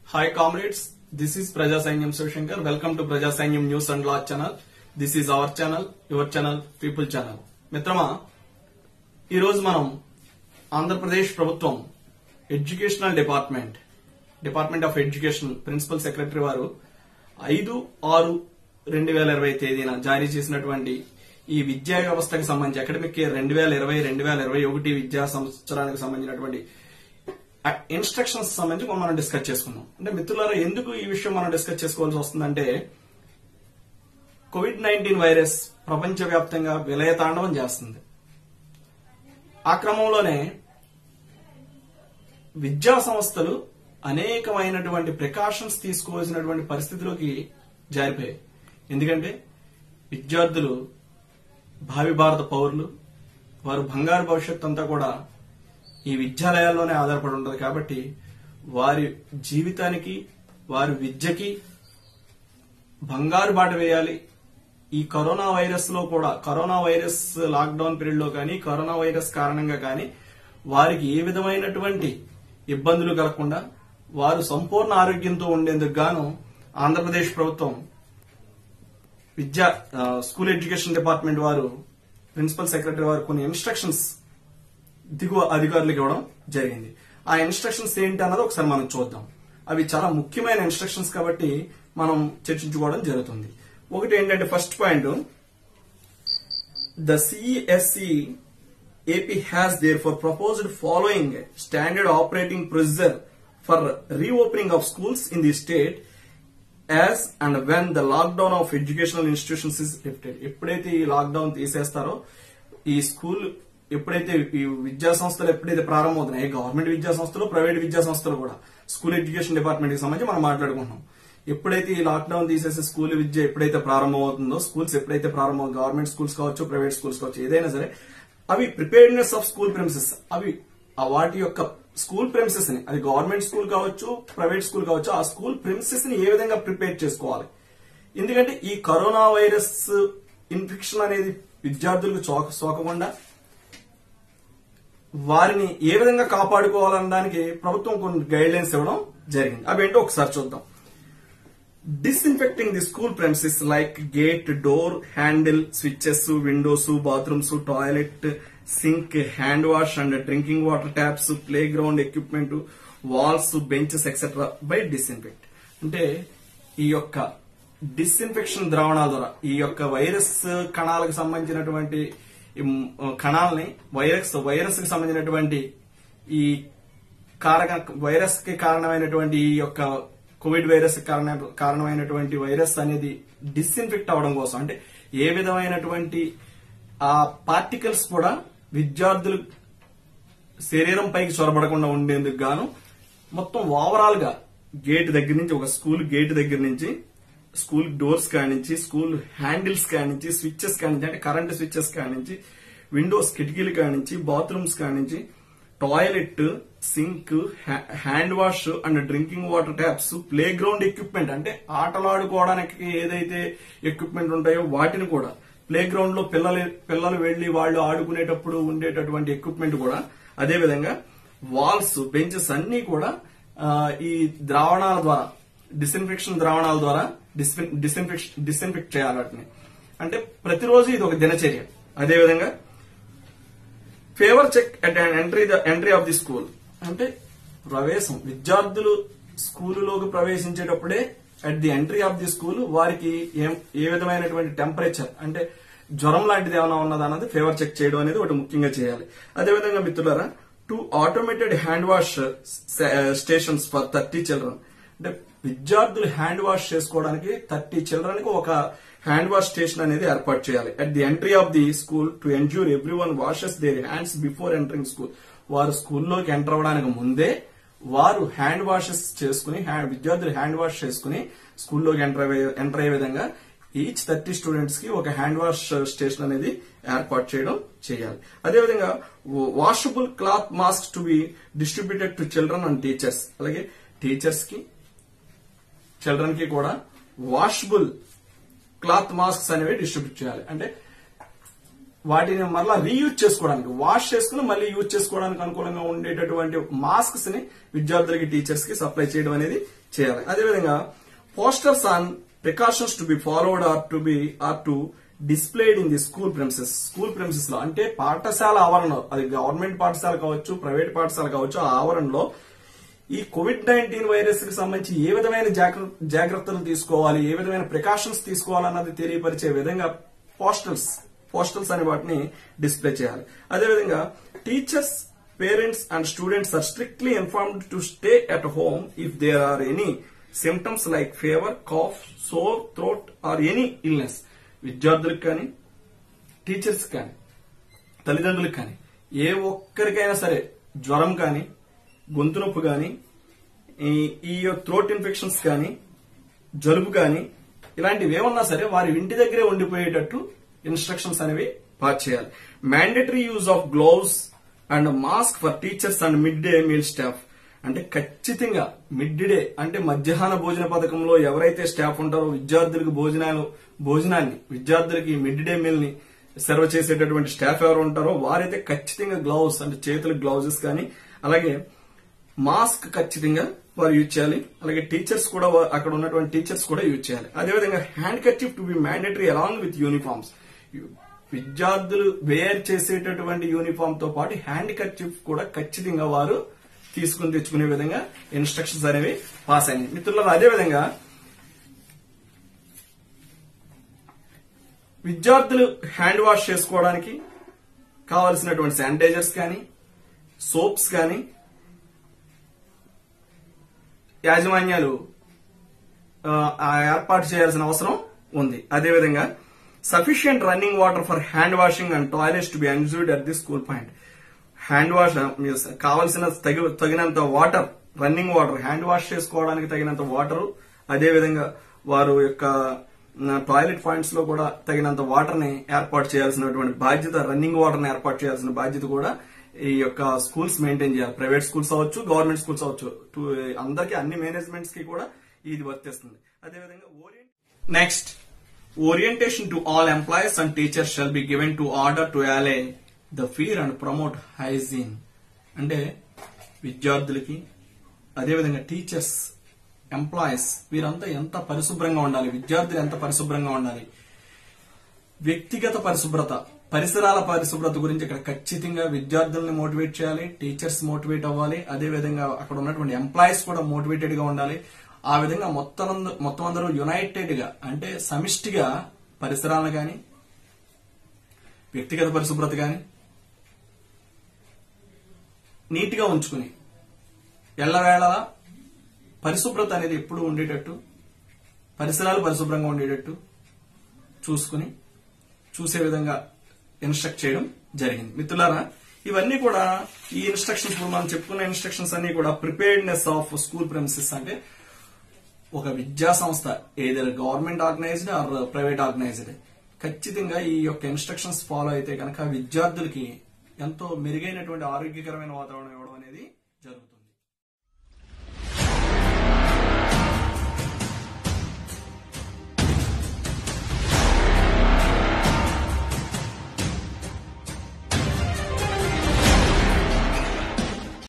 Hi comrades, this is PRAJASYNYAM Shankar. Welcome to PRAJASYNYAM News and Law channel. This is our channel, your channel, people channel. మిత్రమా ఈరోజు మనం ఆంధ్రప్రదేశ్ ప్రభుత్వం educational department of education principal secretary వారు 5/6/2020 తేదీన జారీ చేసినటువంటి ఈ విద్యా వ్యవస్థకు సంబంధించి అకాడమిక్ ఇయర్ 2020-2021 విద్యా సంవత్సరానికి సంబంధించినటువంటి ఇన్స్ట్రక్షన్స్ సంబంధించి మనం డిస్కస్ చేసుకున్నాం. అంటే మిత్రులారా, ఎందుకు ఈ విషయం మనం డిస్కస్ చేసుకోవాల్సి వస్తుందంటే కోవిడ్-19 వైరస్ ప్రపంచవ్యాప్తంగా విలయతాండవం చేస్తుంది. ఆ క్రమంలోనే విద్యా సంస్థలు అనేకమైనటువంటి ప్రికాషన్స్ తీసుకోవాల్సినటువంటి పరిస్థితిలోకి జారిపోయాయి. ఎందుకంటే విద్యార్థులు భావి భారత పౌరులు, వారు బంగారు భవిష్యత్తు అంతా కూడా ఈ విద్యాలయాల్లోనే ఆధారపడి ఉంటుంది. కాబట్టి వారి జీవితానికి, వారి విద్యకి బంగారు బాట వేయాలి. ఈ కరోనా వైరస్ లాక్డౌన్ పీరియడ్ లో కానీ, కరోనా వైరస్ కారణంగా కానీ వారికి ఏ విధమైనటువంటి ఇబ్బందులు కలగకుండా వారు సంపూర్ణ ఆరోగ్యంతో ఉండేందుకు గాను ఆంధ్రప్రదేశ్ ప్రభుత్వం స్కూల్ ఎడ్యుకేషన్ డిపార్ట్మెంట్ వారు ప్రిన్సిపల్ సెక్రటరీ వారు కొన్ని ఇన్స్ట్రక్షన్స్ దిగువ అధికారులకు ఇవ్వడం జరిగింది. ఆ ఇన్స్ట్రక్షన్స్ ఏంటి అన్నది ఒకసారి మనం చూద్దాం. అవి చాలా ముఖ్యమైన ఇన్స్ట్రక్షన్స్ కాబట్టి మనం చర్చించుకోవడం జరుగుతుంది. ఒకటి ఏంటంటే, first point, the CSC AP has therefore proposed following standard operating procedure for reopening of schools in the state as and when the lockdown of educational institutions is lifted. ఎప్పుడైతే ఈ లాక్డౌన్ తీసేస్తారో, ఈ school ఎప్పుడైతే ఈ విద్యా సంస్థలు ఎప్పుడైతే ప్రారంభమవుతున్నాయి, government విద్యా సంస్థలు, ప్రైవేట్ విద్యా సంస్థలు కూడా స్కూల్ ఎడ్యుకేషన్ డిపార్ట్మెంట్ కి సంబంధించి మనం మాట్లాడుకుంటున్నాం. ఎప్పుడైతే ఈ లాక్డౌన్ తీసేసి స్కూల్ విద్య ఎప్పుడైతే ప్రారంభమవుతుందో, స్కూల్స్ ఎప్పుడైతే ప్రారంభం, గవర్నమెంట్ స్కూల్స్ కావచ్చు, ప్రైవేట్ స్కూల్స్ కావచ్చు, ఏదైనా సరే, అవి ప్రిపేర్డ్నెస్ ఆఫ్ స్కూల్ ప్రెమిసెస్, అవి వాటి యొక్క స్కూల్ ప్రెమిసెస్ ని, అది గవర్నమెంట్ స్కూల్ కావచ్చు, ప్రైవేట్ స్కూల్ కావచ్చు, ఆ స్కూల్ ప్రెమిసెస్ ని ఏ విధంగా ప్రిపేర్ చేసుకోవాలి. ఎందుకంటే ఈ కరోనా వైరస్ ఇన్ఫెక్షన్ అనేది విద్యార్థులకు సోకకుండా వారిని ఏ విధంగా కాపాడుకోవాలనడానికి ప్రభుత్వం కొన్ని గైడ్ లైన్స్ ఇవ్వడం జరిగింది. అవేంటో ఒకసారి చూద్దాం. Disinfecting the school premises like gate, door, handle, switches, windows, bathrooms, toilet, sink, hand wash and drinking water taps, playground equipment, walls, benches, etc. by disinfect. అంటే ఈ యొక్క డిస్ఇన్ఫెక్షన్ ద్రావణాల ద్వారా ఈ యొక్క వైరస్ కణాలకు సంబంధించినటువంటి కణాలని వైరస్ కి సంబంధించినటువంటి ఈ వైరస్ కి కారణమైనటువంటి ఈ యొక్క కోవిడ్ వైరస్ కారణమైనటువంటి వైరస్ అనేది డిస్ఇన్ఫెక్ట్ అవడం కోసం, అంటే ఏ విధమైనటువంటి ఆ పార్టికల్స్ కూడా విద్యార్థులు శరీరం పైకి చొరబడకుండా ఉండేందుకు గాను మొత్తం ఓవరాల్ గా గేట్ దగ్గర నుంచి, ఒక స్కూల్ గేట్ దగ్గర నుంచి, స్కూల్ డోర్స్ కానించి, స్కూల్ హ్యాండిల్స్ కానించి, స్విచ్చెస్ కానించి, అంటే కరెంట్ స్విచ్చెస్ కానించి, విండోస్ కిటికీలు కానించి, బాత్రూమ్స్ కానించి, toilet, sink, hand wash and drinking water taps, playground equipment, అంటే ఆటలాడుకోవడానికి ఏదైతే ఎక్విప్మెంట్ ఉంటాయో వాటిని కూడా, ప్లే గ్రౌండ్ లో పిల్లలు వెళ్లి వాళ్ళు ఆడుకునేటప్పుడు ఉండేటటువంటి ఎక్విప్మెంట్ కూడా, అదేవిధంగా వాల్స్, బెంచెస్ అన్ని కూడా ఈ ద్రావణాల ద్వారా, డిస్ఇన్ఫెక్షన్ ద్రావణాల ద్వారా డిస్ఇన్ఫెక్ట్ చేయాలి వాటిని. అంటే ప్రతిరోజు ఇది ఒక దినచర్య. అదేవిధంగా fever check at entry of the school, అంటే ప్రవేశం, విద్యార్థులు స్కూలులోకి ప్రవేశించేటప్పుడే at the entry of the school వారికి ఏ విధమైనటువంటి టెంపరేచర్, అంటే జ్వరం లాంటిది ఏమైనా ఉన్నదా అన్నది ఫేవర్ చెక్ చేయడం అనేది ఒకటి ముఖ్యంగా చేయాలి. అదేవిధంగా మిత్రులారా, 2 automated hand wash stations for 30 children, అంటే విద్యార్థులు హ్యాండ్ వాష్ చేసుకోవడానికి 30 చిల్డ్రన్ కి ఒక హ్యాండ్ వాష్ స్టేషన్ అనేది ఏర్పాటు చేయాలి. At the entry of the school to ensure everyone washes their hands before entering school, వారు స్కూల్లోకి ఎంటర్ అవ్వడానికి ముందే వారు హ్యాండ్ వాషెస్ చేసుకుని, విద్యార్థులు హ్యాండ్ వాష్ చేసుకుని స్కూల్లోకి ఎంటర్ అయ్యే విధంగా ఈచ్ 30 స్టూడెంట్స్ కి ఒక హ్యాండ్ వాష్ స్టేషన్ అనేది ఏర్పాటు చేయడం చేయాలి. అదేవిధంగా washable cloth mask to be distributed to children and teachers, అలాగే టీచర్స్ కి, చిల్డ్రన్ కి కూడా వాషబుల్ క్లాత్ మాస్క్స్ అనేవి డిస్ట్రిబ్యూట్ చేయాలి. అంటే వాటిని మరలా రీయూజ్ చేసుకోవడానికి, వాష్ చేసుకుని మళ్ళీ యూజ్ చేసుకోవడానికి అనుకూలంగా ఉండేటటువంటి మాస్క్స్ ని విద్యార్థులకి, టీచర్స్ కి సప్లై చేయడం అనేది చేయాలి. అదేవిధంగా posters on precautions to be followed or to displayed in the school premises. School premises లో అంటే పాఠశాల ఆవరణలో, అది గవర్నమెంట్ పాఠశాల కావచ్చు, ప్రైవేట్ పాఠశాల కావచ్చు, ఆ ఆవరణలో ఈ COVID-19 వైరస్ కి సంబంధించి ఏ విధమైన జాగ్రత్తలు తీసుకోవాలి, ఏ విధమైన ప్రికాషన్స్ తీసుకోవాలన్నది తెలియపరిచే విధంగా పోస్టల్స్ అనే వాటిని డిస్ప్లే చేయాలి. అదేవిధంగా teachers, parents and students are strictly informed to stay at home if there are any symptoms like fever, cough, sore throat or any illness. విద్యార్థులకు కానీ, టీచర్స్ కానీ, తల్లిదండ్రులకు కానీ ఏ ఒక్కరికైనా సరే జ్వరం కానీ, గొంతు నొప్పి కానీ, ఈ థ్రోట్ ఇన్ఫెక్షన్స్ కానీ, జలుబు కానీ ఇలాంటివి ఏమన్నా సరే వారి ఇంటి దగ్గరే ఉండిపోయేటట్టు ఇన్స్ట్రక్షన్స్ అనేవి పాస్ చేయాలి. Mandatory use of gloves and mask for teachers and mid day meal staff. అంటే ఖచ్చితంగా మిడ్ డే అంటే మధ్యాహ్న భోజన పథకంలో ఎవరైతే స్టాఫ్ ఉంటారో విద్యార్థులకు భోజనాన్ని విద్యార్థులకి మిడ్ డే మీల్ ని సర్వ్ చేసేటటువంటి స్టాఫ్ ఎవరు ఉంటారో వారైతే ఖచ్చితంగా గ్లౌస్ అంటే చేతులకు గ్లౌజెస్ కానీ, అలాగే మాస్క్ ఖచ్చితంగా వారు యూజ్ చేయాలి. అలాగే టీచర్స్ కూడా, అక్కడ ఉన్నటువంటి టీచర్స్ కూడా యూజ్ చేయాలి. అదేవిధంగా handkerchief to be mandatory along with uniforms. విద్యార్థులు వేర్ చేసేటటువంటి యూనిఫామ్ తో పాటు హ్యాండ్ కర్చీఫ్ కూడా ఖచ్చితంగా వారు తీసుకుని తెచ్చుకునే విధంగా ఇన్స్ట్రక్షన్స్ అనేవి పాస్ అయినాయి. మిత్రులారా, అదేవిధంగా విద్యార్థులు హ్యాండ్ వాష్ చేసుకోవడానికి కావలసినటువంటి శానిటైజర్స్ కానీ, సోప్స్ కానీ యాజమాన్యాలు ఏర్పాటు చేయాల్సిన అవసరం ఉంది. అదేవిధంగా sufficient running water for hand washing and toilets to be unused at the school point. Hand wash కావలసిన తగినంత water, running water, hand wash చేసుకోవడానికి తగినంత వాటర్, అదేవిధంగా వారు యొక్క టాయిలెట్ పాయింట్స్ లో కూడా తగినంత వాటర్ ని ఏర్పాటు చేయాల్సినటువంటి బాధ్యత, రన్నింగ్ వాటర్ ని ఏర్పాటు చేయాల్సిన బాధ్యత కూడా ఈ యొక్క స్కూల్స్ మెయింటైన్ చేయాలి. ప్రైవేట్ స్కూల్స్ అవ్వచ్చు, గవర్నమెంట్ స్కూల్స్ అవ్వచ్చు, అందరికీ అన్ని మేనేజ్మెంట్స్ కి కూడా ఇది వర్తిస్తుంది. అదేవిధంగా next, orientation to all employees and teachers shall be given to order to allay the fear and promote hygiene. అంటే విద్యార్థులకి, అదేవిధంగా టీచర్స్, ఎంప్లాయీస్ వీరంతా ఎంత పరిశుభ్రంగా ఉండాలి, విద్యార్థులు ఎంత పరిశుభ్రంగా ఉండాలి, వ్యక్తిగత పరిశుభ్రత, పరిసరాల పరిశుభ్రత గురించి ఇక్కడ ఖచ్చితంగా విద్యార్థుల్ని మోటివేట్ చేయాలి, టీచర్స్ మోటివేట్ అవ్వాలి, అదేవిధంగా అక్కడ ఉన్నటువంటి ఎంప్లాయీస్ కూడా మోటివేటెడ్ గా ఉండాలి. ఆ విధంగా మొత్తం అందరూ యునైటెడ్ గా అంటే సమిష్టిగా పరిసరాలను గాని, వ్యక్తిగత పరిశుభ్రత గాని నీట్ గా ఉంచుకుని ఎల్లవేళలా పరిశుభ్రత అనేది ఎప్పుడు ఉండేటట్టు, పరిసరాలు పరిశుభ్రంగా ఉండేటట్టు చూసే విధంగా ఇన్స్ట్రక్ట్ చేయడం జరిగింది. మిత్రులారా, ఇవన్నీ కూడా ఈ ఇన్స్ట్రక్షన్స్, మనం చెప్పుకున్న ఇన్స్ట్రక్షన్స్ అన్ని కూడా ప్రిపేర్డ్నెస్ ఆఫ్ స్కూల్ ప్రెమిసెస్. అంటే ఒక విద్యా సంస్థ, ఏదైనా government organized or private organized, ఖచ్చితంగా ఈ యొక్క ఇన్స్ట్రక్షన్స్ ఫాలో అయితే కనుక విద్యార్థులకి ఎంతో మెరుగైనటువంటి ఆరోగ్యకరమైన వాతావరణం ఇవ్వడం అనేది